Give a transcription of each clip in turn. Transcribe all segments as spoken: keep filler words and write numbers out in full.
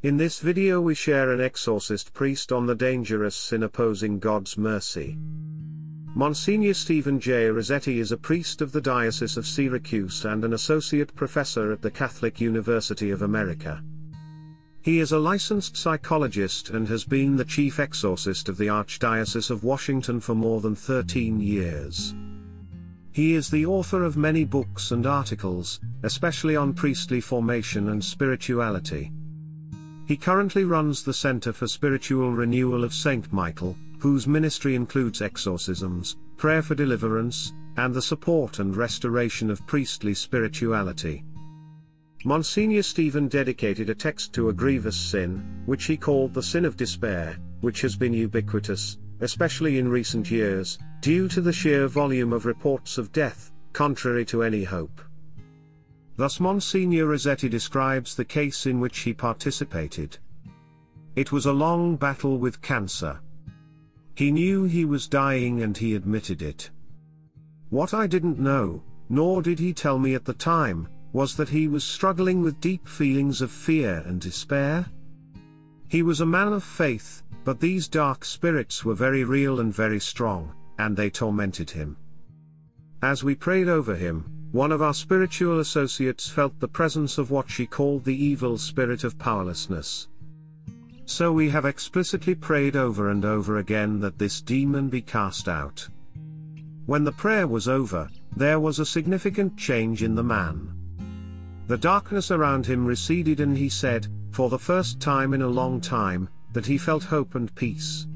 In this video we share an exorcist priest on the dangerous sin opposing God's mercy. Monsignor Stephen J. Rossetti is a priest of the Diocese of Syracuse and an associate professor at the Catholic University of America. He is a licensed psychologist and has been the chief exorcist of the Archdiocese of Washington for more than thirteen years. He is the author of many books and articles, especially on priestly formation and spirituality. He currently runs the Center for Spiritual Renewal of Saint Michael, whose ministry includes exorcisms, prayer for deliverance, and the support and restoration of priestly spirituality. Monsignor Stephen dedicated a text to a grievous sin, which he called the sin of despair, which has been ubiquitous, especially in recent years, due to the sheer volume of reports of death, contrary to any hope. Thus Monsignor Rossetti describes the case in which he participated. It was a long battle with cancer. He knew he was dying and he admitted it. What I didn't know, nor did he tell me at the time, was that he was struggling with deep feelings of fear and despair. He was a man of faith, but these dark spirits were very real and very strong, and they tormented him. As we prayed over him, one of our spiritual associates felt the presence of what she called the evil spirit of powerlessness. So we have explicitly prayed over and over again that this demon be cast out. When the prayer was over, there was a significant change in the man. The darkness around him receded and he said, for the first time in a long time, that he felt hope and peace.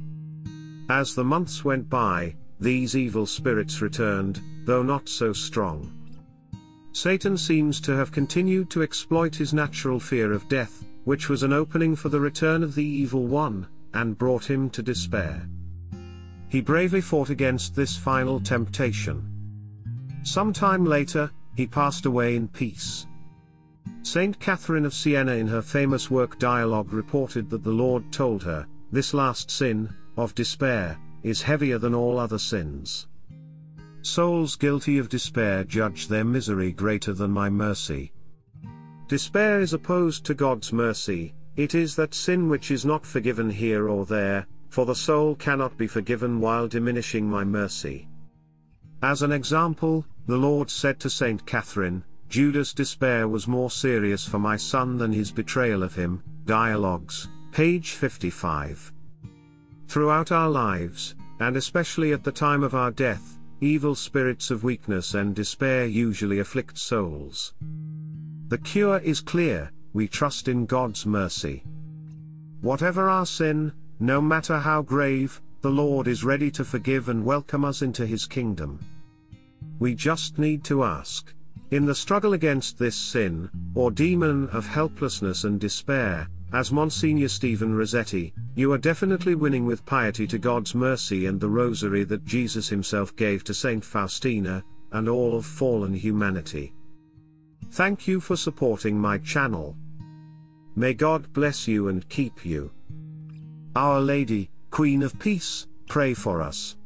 As the months went by, these evil spirits returned, though not so strong. Satan seems to have continued to exploit his natural fear of death, which was an opening for the return of the evil one, and brought him to despair. He bravely fought against this final temptation. Some time later, he passed away in peace. Saint Catherine of Siena in her famous work Dialogue reported that the Lord told her, "This last sin, of despair, is heavier than all other sins. Souls guilty of despair judge their misery greater than my mercy." Despair is opposed to God's mercy. It is that sin which is not forgiven here or there, for the soul cannot be forgiven while diminishing my mercy. As an example, the Lord said to Saint Catherine, "Judas' despair was more serious for my son than his betrayal of him." Dialogues, page fifty-five. Throughout our lives, and especially at the time of our death, evil spirits of weakness and despair usually afflict souls. The cure is clear: we trust in God's mercy. Whatever our sin, no matter how grave, the Lord is ready to forgive and welcome us into His kingdom. We just need to ask. In the struggle against this sin, or demon of helplessness and despair, as Monsignor Stephen Rossetti, you are definitely winning with piety to God's mercy and the rosary that Jesus himself gave to Saint Faustina, and all of fallen humanity. Thank you for supporting my channel. May God bless you and keep you. Our Lady, Queen of Peace, pray for us.